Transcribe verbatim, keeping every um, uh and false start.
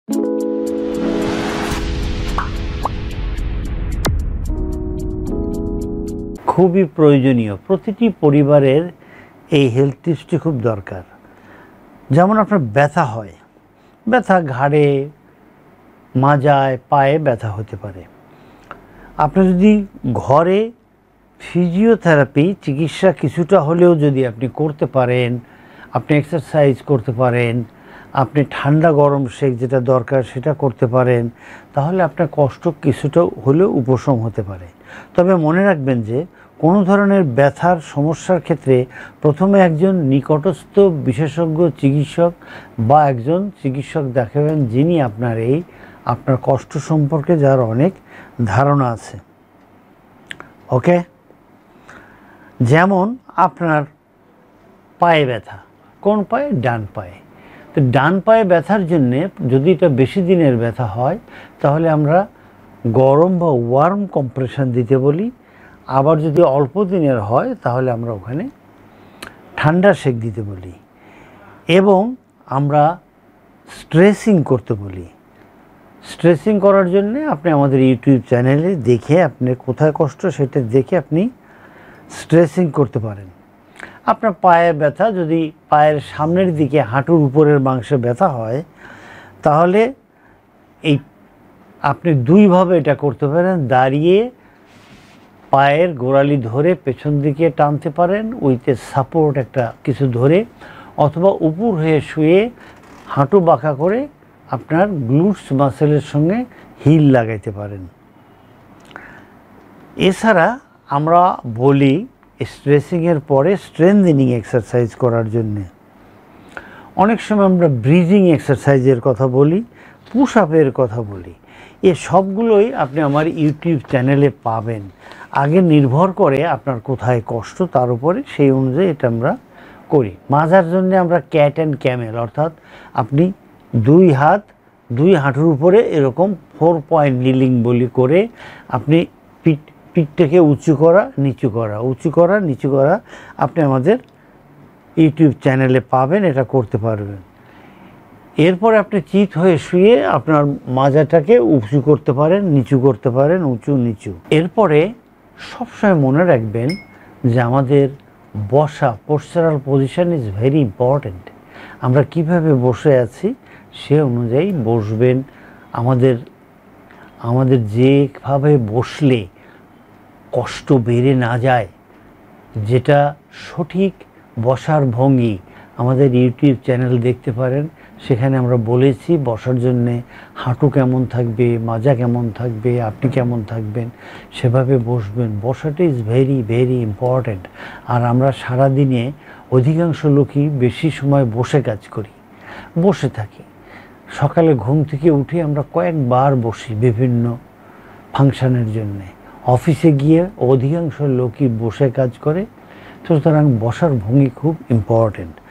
খুবই প্রয়োজনীয়, প্রতিটি পরিবারের এই হেলথ টিপসটি খুব দরকার। যেমন আপনার ব্যথা হয়, ব্যথা ঘাড়ে, মাজায়, পায়ে ব্যথা হতে পারে। আপনি যদি ঘরে ফিজিওথেরাপি চিকিৎসা কিছুটা হলেও যদি আপনি করতে পারেন, আপনি এক্সারসাইজ করতে পারেন, আপনি ঠান্ডা গরম সেক যেটা দরকার সেটা করতে পারেন, তাহলে আপনার কষ্ট কিছুটা হলেও উপশম হতে পারে। তবে মনে রাখবেন যে কোনো ধরনের ব্যথার সমস্যার ক্ষেত্রে প্রথমে একজন নিকটস্থ বিশেষজ্ঞ চিকিৎসক বা একজন চিকিৎসক দেখাবেন যিনি আপনার এই আপনার কষ্ট সম্পর্কে যার অনেক ধারণা আছে। ওকে, যেমন আপনার পায়ে ব্যথা, কোন পায়ে? ডান পায়ে। তো ডান পায়ে ব্যথার জন্যে যদি এটা বেশি দিনের ব্যথা হয় তাহলে আমরা গরম বা ওয়ার্ম কম্প্রেশন দিতে বলি। আবার যদি অল্প দিনের হয় তাহলে আমরা ওখানে ঠান্ডা সেক দিতে বলি এবং আমরা স্ট্রেসিং করতে বলি। স্ট্রেসিং করার জন্য আপনি আমাদের ইউটিউব চ্যানেলে দেখে আপনি কোথায় কষ্ট সেটা দেখে আপনি স্ট্রেসিং করতে পারেন। আপনার পায়ের ব্যথা যদি পায়ের সামনের দিকে হাঁটুর উপরের মাংসে ব্যথা হয় তাহলে এই আপনি দুইভাবে এটা করতে পারেন। দাঁড়িয়ে পায়ের গোড়ালি ধরে পেছন দিকে টানতে পারেন উইথ এ সাপোর্ট একটা কিছু ধরে, অথবা উপর হয়ে শুয়ে হাঁটু বাঁকা করে আপনার গ্লুটস মাসেলের সঙ্গে হিল লাগাইতে পারেন। এছাড়া আমরা বলি স্ট্রেসিংয়ের পরে স্ট্রেংথেনিং এক্সারসাইজ করার জন্যে। অনেক সময় আমরা ব্রিজিং এক্সারসাইজের কথা বলি, পুশ আপের কথা বলি। এ সবগুলোই আপনি আমার ইউটিউব চ্যানেলে পাবেন। আগে নির্ভর করে আপনার কোথায় কষ্ট তার উপরে সেই অনুযায়ী এটা আমরা করি। মাজার জন্য আমরা ক্যাট অ্যান্ড ক্যামেল, অর্থাৎ আপনি দুই হাত দুই হাঁটুর উপরে এরকম ফোর পয়েন্ট নিলিং বলি করে আপনি পিঠ পিঠটাকে উঁচু করা নিচু করা উঁচু করা নিচু করা আপনি আমাদের ইউটিউব চ্যানেলে পাবেন, এটা করতে পারবেন। এরপরে আপনি চিত হয়ে শুয়ে আপনার মাজাটাকে উঁচু করতে পারেন, নিচু করতে পারেন, উঁচু নিচু। এরপরে সবসময় মনে রাখবেন যে আমাদের বসা, postural position is very important. আমরা কিভাবে বসে আছি সে অনুযায়ী বসবেন। আমাদের আমাদের যেভাবে বসলে কষ্ট বেড়ে না যায়, যেটা সঠিক বসার ভঙ্গি আমাদের ইউটিউব চ্যানেল দেখতে পারেন। সেখানে আমরা বলেছি বসার জন্যে হাঁটু কেমন থাকবে, মাজা কেমন থাকবে, আপনি কেমন থাকবেন সেভাবে বসবেন। বসাটা ইজ ভেরি ভেরি ইম্পর্ট্যান্ট। আর আমরা সারাদিনে অধিকাংশ লোকই বেশি সময় বসে কাজ করি, বসে থাকি। সকালে ঘুম থেকে উঠে আমরা কয়েকবার বসি বিভিন্ন ফাংশনের জন্যে। অফিসে গিয়ে অধিকাংশ লোকই বসে কাজ করে, সুতরাং বসার ভঙ্গি খুব ইম্পর্ট্যান্ট।